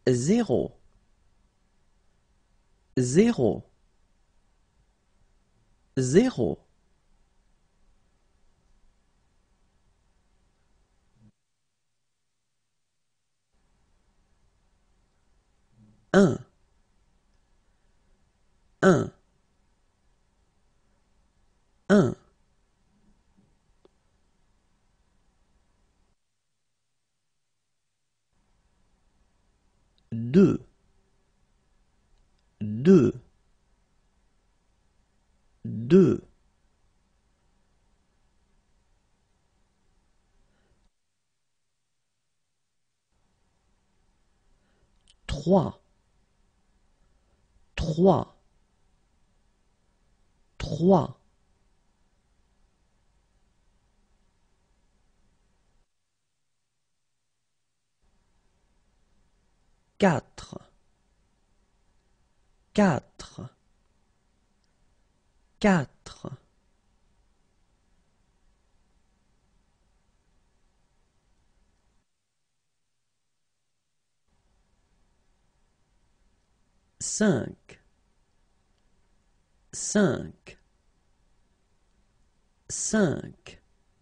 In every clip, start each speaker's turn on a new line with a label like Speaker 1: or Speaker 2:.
Speaker 1: zéro, zéro, zéro, un, un, un, deux, deux, deux, trois, trois, trois, quatre, quatre, quatre, cinq, cinq, cinq,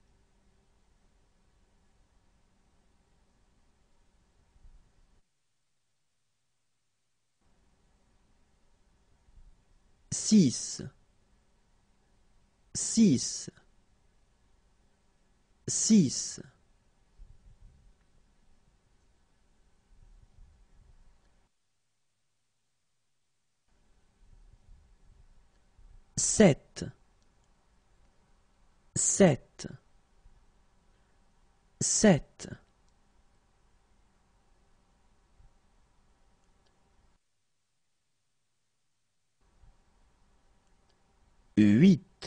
Speaker 1: six, six, six, sept, sept, sept, huit,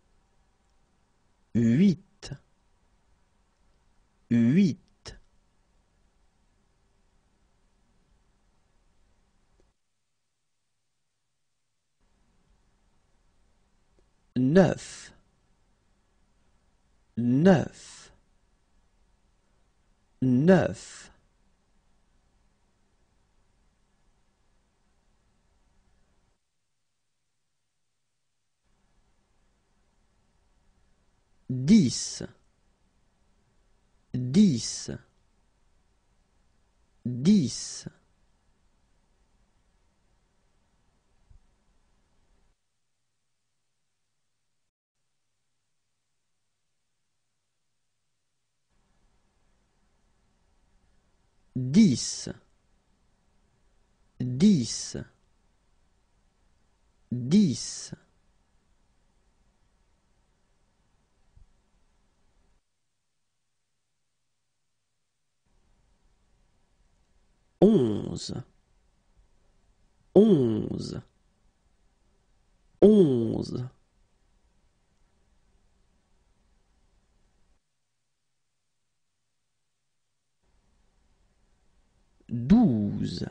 Speaker 1: huit, huit, neuf, neuf, neuf, 10, 10, 10, 10, 10, 10, 11, 11, 11, 12,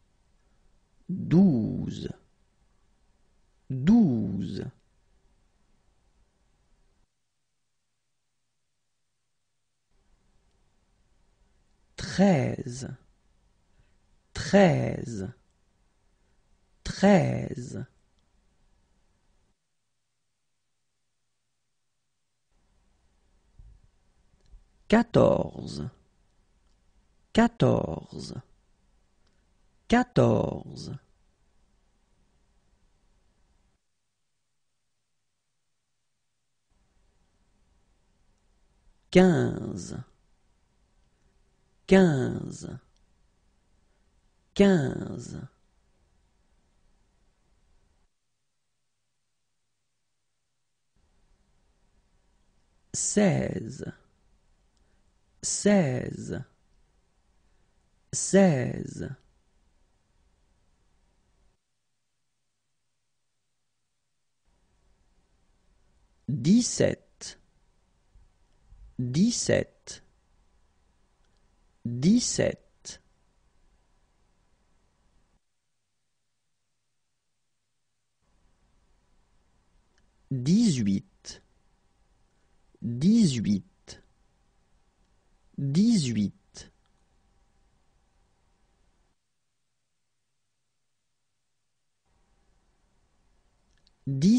Speaker 1: 12, 12, 13, 13, 13, 14, 14, 14, 15, 15, 15, 16, 16, 16, 17, 17, 17, 18, 18, 18,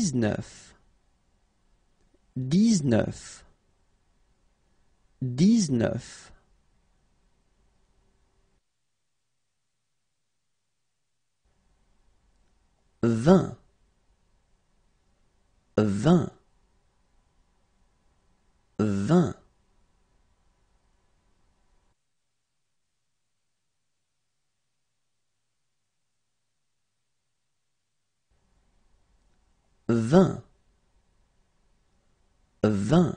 Speaker 1: 19, 19, 19, 20, 20, 20, 20, 20,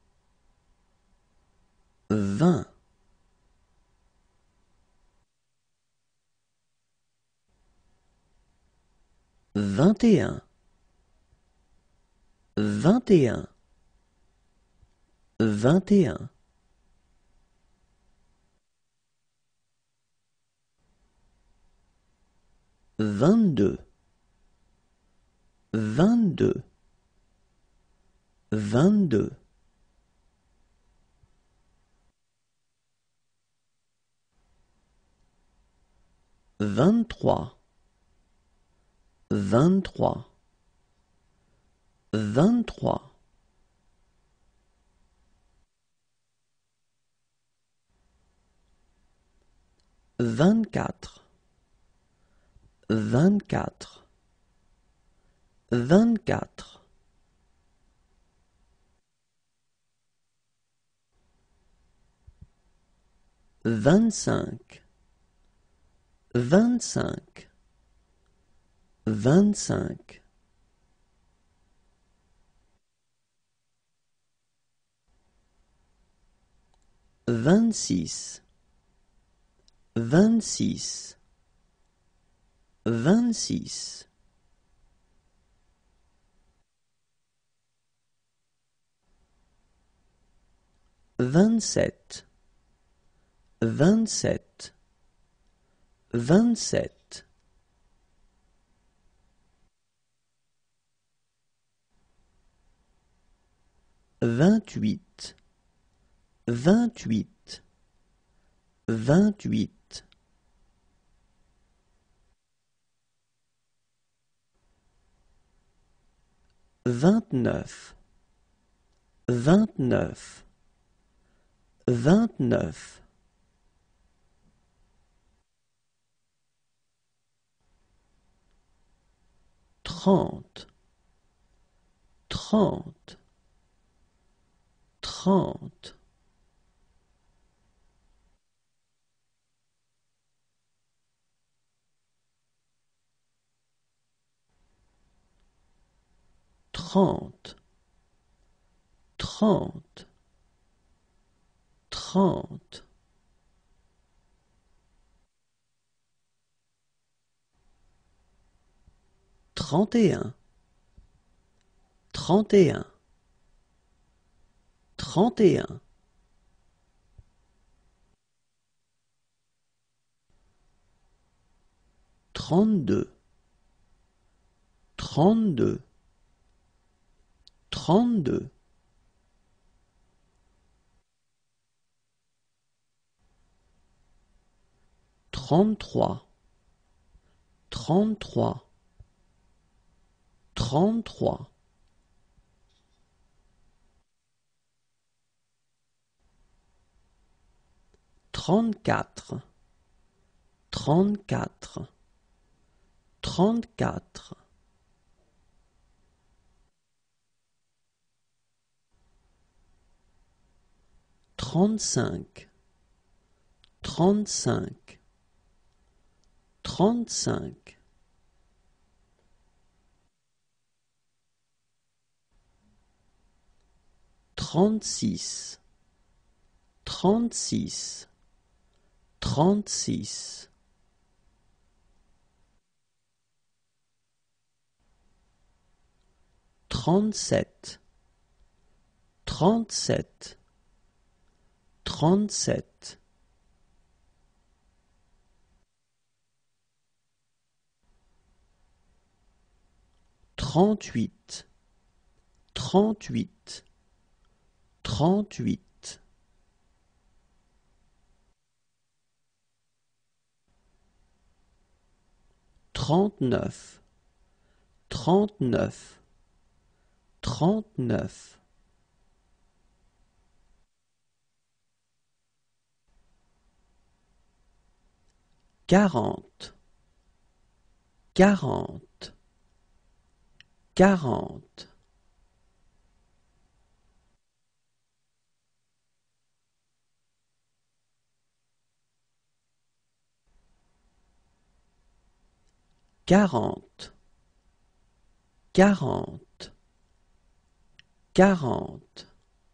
Speaker 1: 20, 21, 21, 21, 22, 22, 22, 23, 23, 23, 24, 24, 24, 25, 25, 25, 26, 26, 26, 27, 27, 27, 28, 28, 28, 29, 29, 29, 30, 30, 30, 30, 30, 30, 31, 31, 31, 32, 32, 32, 33, 33, 33, 34, 34, 34, 35, 35, 35, 36, 36, 36, 37, 37, 37, 38, 38, 38, 39, 39, 39, 40, 40, 40, 40, 40, 40,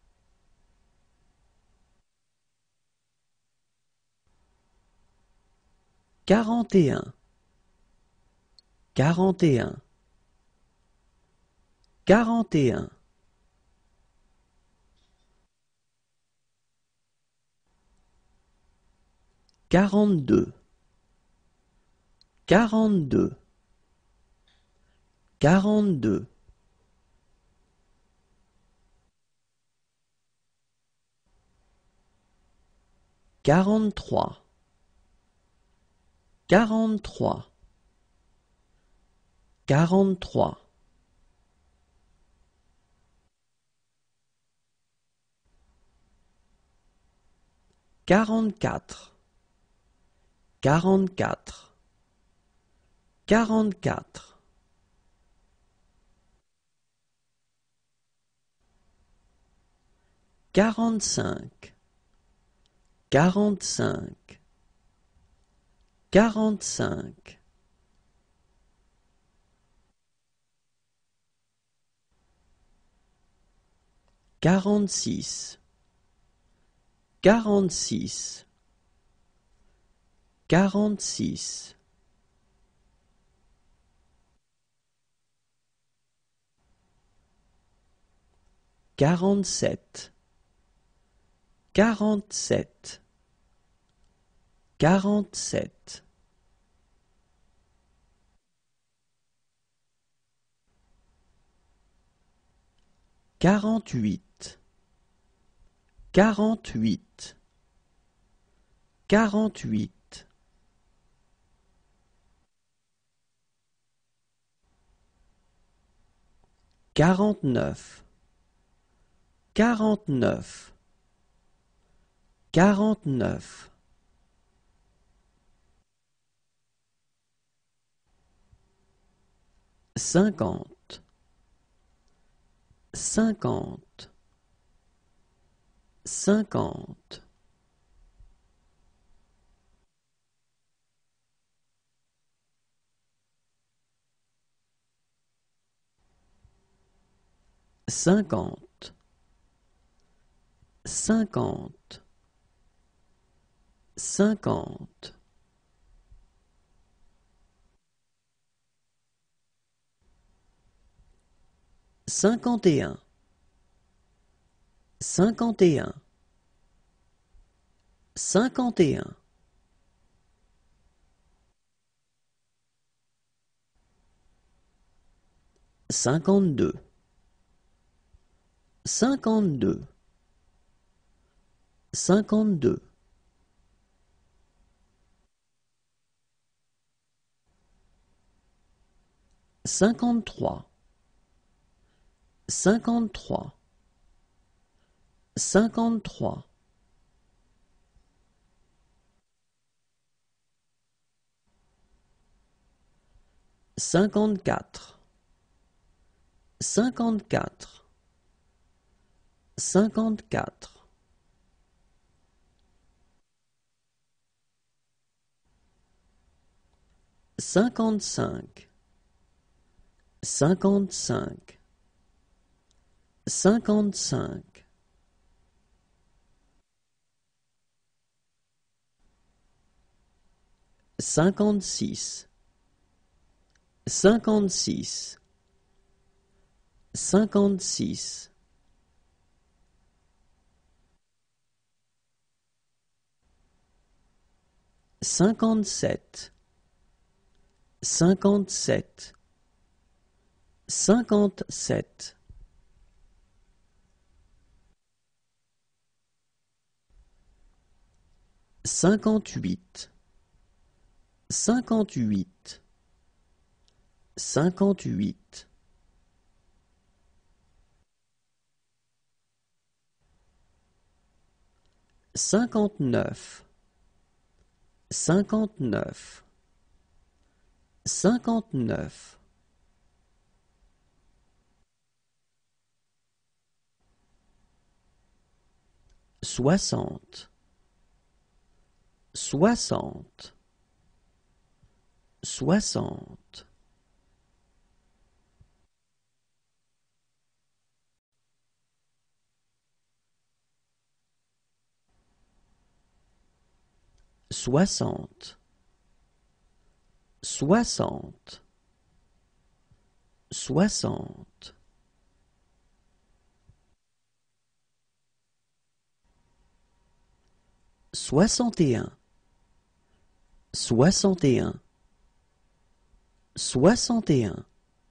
Speaker 1: 41, 41, 41, 42, 42, 42, 43, 43, 43, 44, 44, 44, 45, 45, 45, 46, 46, 46, 47, 47, 47, 48, 48, 48, 49, 49, 49, 50, 50, 50, 50, 50, 50, 51, 51, 51, 52, 52, 52, 53, 53, 53, 54, 54, 54, 55, 55, 55, 56, 56, 56, 57, 57, 57, 58, 58, 58, 59, 59, 59. 60, 60, 60. 60, 60, 60. 61, 61, 61.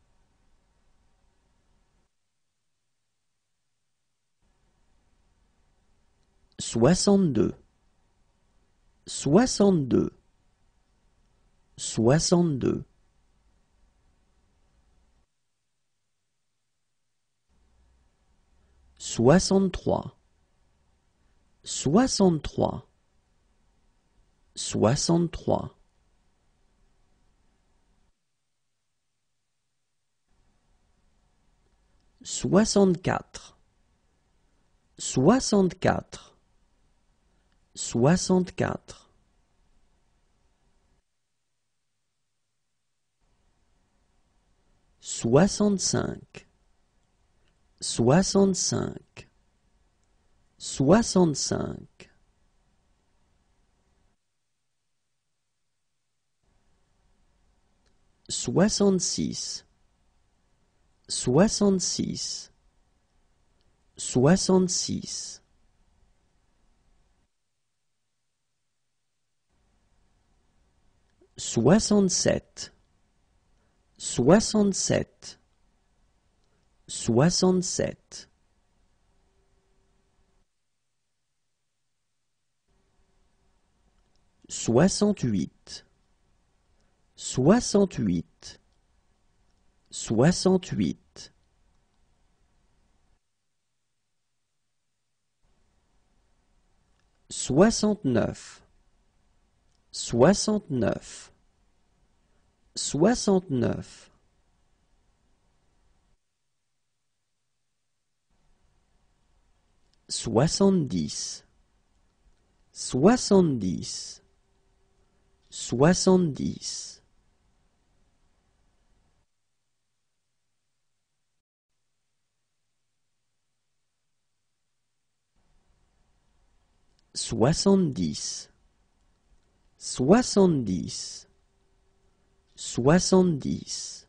Speaker 1: 62, 62, 62. 63, 63, 63. 64, 64, 64. 65, 65, 65. 66, 66, 66. 67, 67, 67. 68, 68, 68. 69, 69, 69. 70, 70, 70. 70, 70, 70.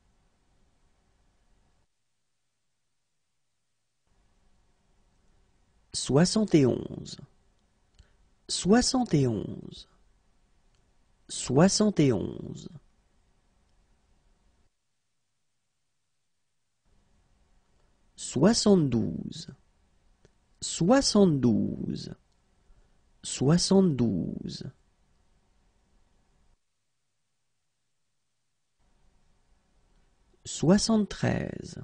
Speaker 1: 71, 71, 71. 72, 72, 72. 73,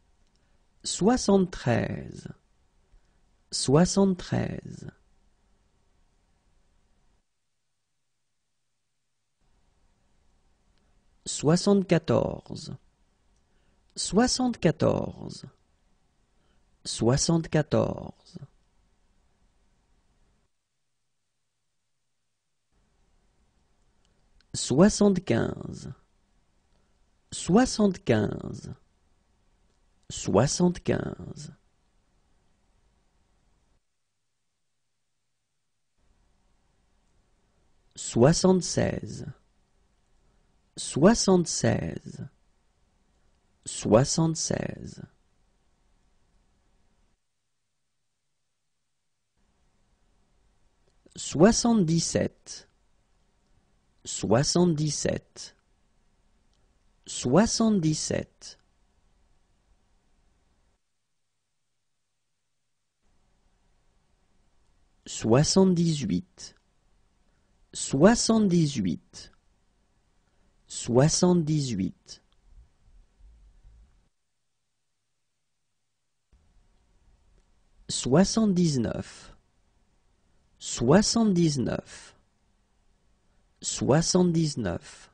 Speaker 1: 73, 73. 74, 74, 74. 75, 75, 75. 76, 76, 76. 77, 77, 77. 78, 78, 78. 79, 79, 79.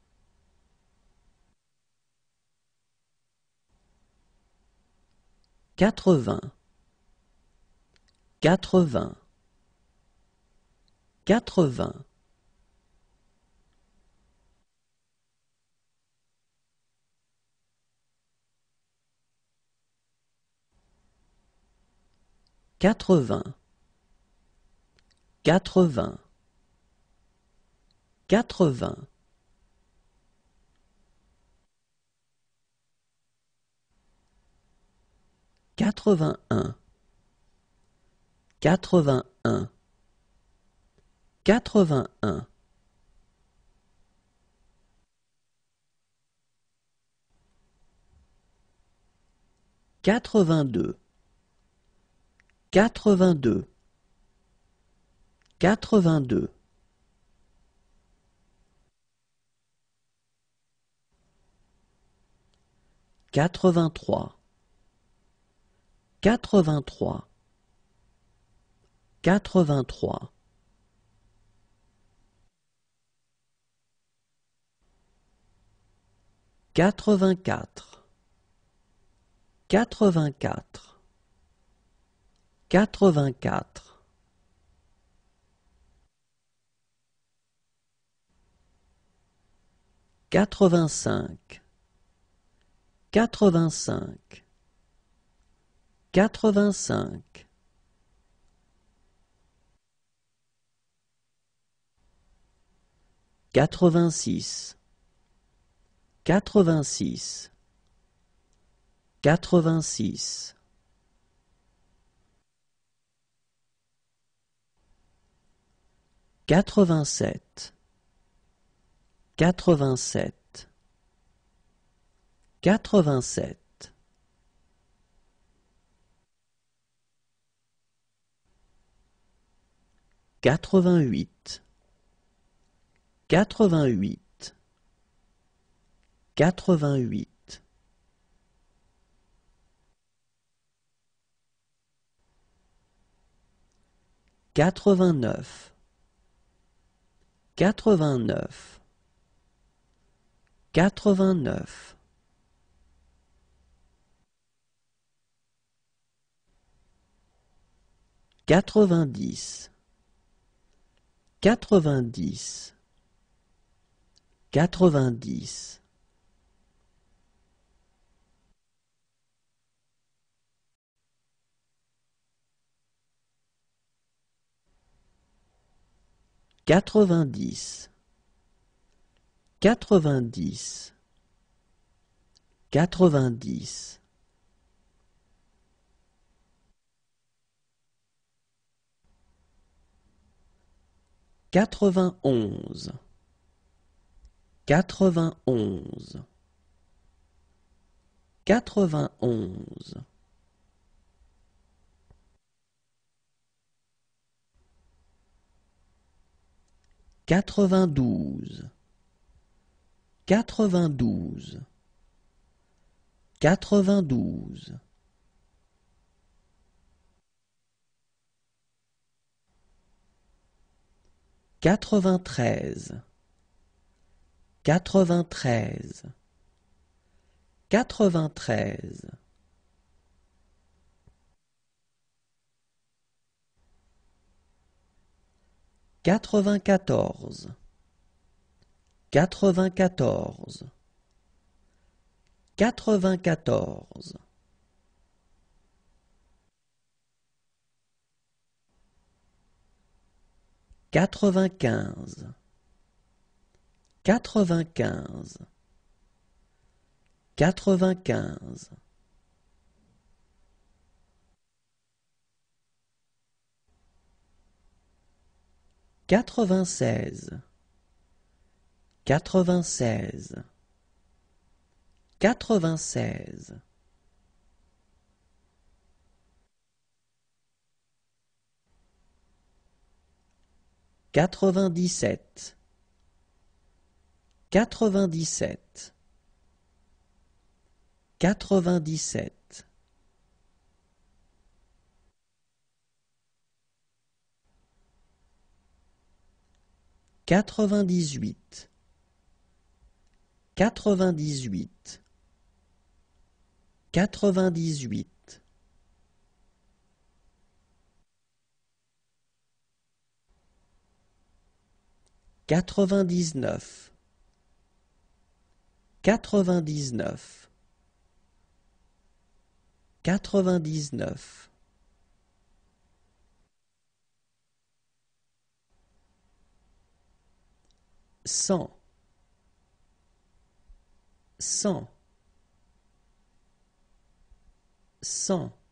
Speaker 1: 80, 80, 80. 80, 80, 80. 81, 81, 81. 82, 82, 82. 83, 83, 83. 84, 84, 84. 85, 85, 85. 86, 86, 86. 87, 87, 87. 88, 88, 88. 89, 89, 89. 90, 90, 90. 90, 90, 90. 91, 91, 91. 92, 92, 92. 93, 93, 93. 94, 94, 94. 95, 95, 95. 96, 96, 96. 97, 97, 97. 98, 98, 98, 99, 99, 99, 100, 100, 100,